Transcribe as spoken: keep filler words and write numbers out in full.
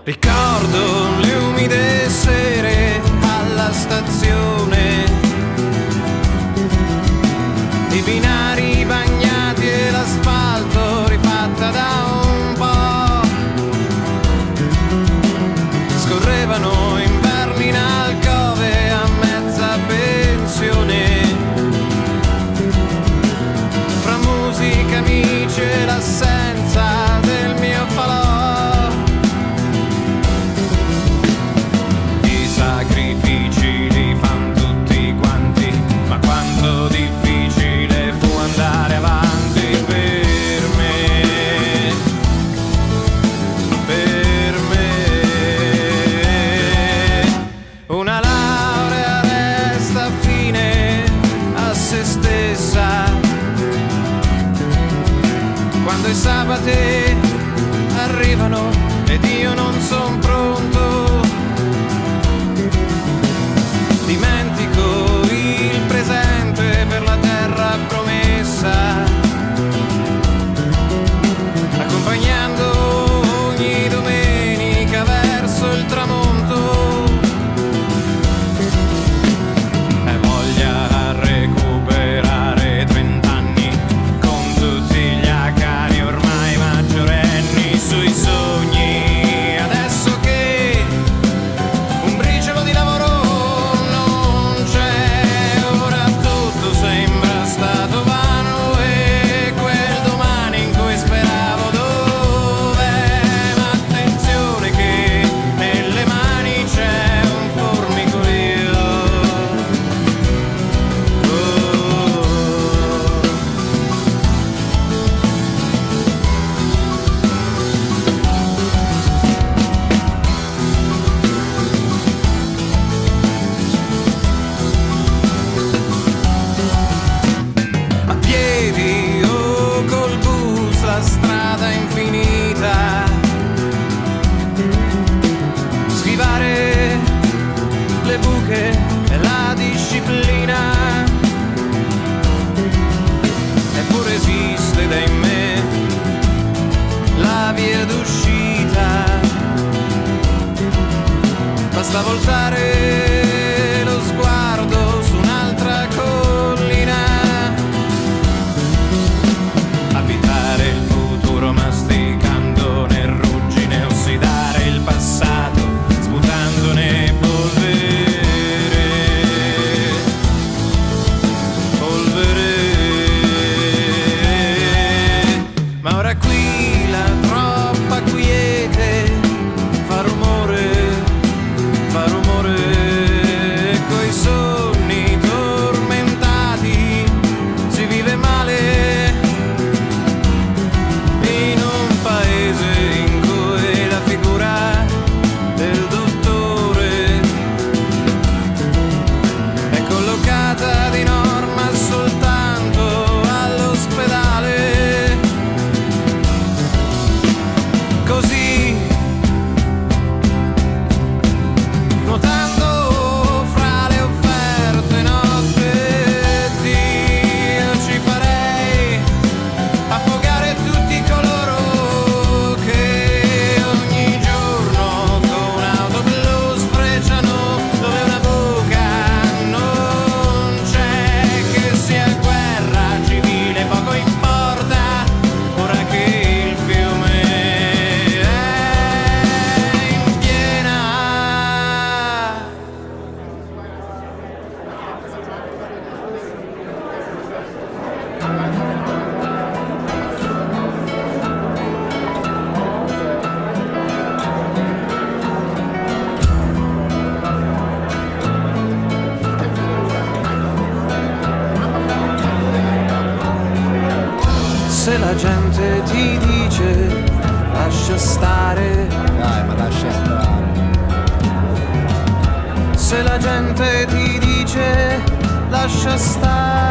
Ricordo le umide sere alla stazione, i binari bagnati e l'asfalto rifatta da un po'. Scorrevano inverni in alcove a mezza pensione, fra musica, amici e l'assenza del mio falò. Sacrifici li fan tutti quanti, ma quanto difficile fu andare avanti per me, per me. Una laurea resta fine a se stessa, quando i sabati arrivano ed io non son pronto. Dimentico il presente per la terra promessa, accompagnando ogni domenica verso il tramonto. E voglia recuperare trent'anni con tutti gli acani ormai maggiorenni sui sogni. Adesso che un briciolo di lavoro stato vano e quel domani in cui speravo dov'è? Ma attenzione che nelle mani c'è un formicolio. A piedi o col bus, la strada infinita, schivare le buche e la disciplina. Eppure esiste da in me la via d'uscita, basta voltare lo sguardo su un'altra collina, abitare il futuro masticando nel ruggine, ossidare il passato sputandone polvere, polvere. Ma ora qui la troppa quiete fa rumore, fa rumore, coi sonni tormentati si vive male. In un paese in cui la figura del dottore è collocata di norma soltanto all'ospedale, così nuotando fra le offerte notte Dio ci farei affogare tutti coloro che ogni giorno con auto blu sfrecciano dove una buca non c'è, che sia guerra civile poco importa ora che il fiume è in piena. Se la gente ti dice lascia stare, Dai, ma lascia stare. se la gente ti dice lascia stare,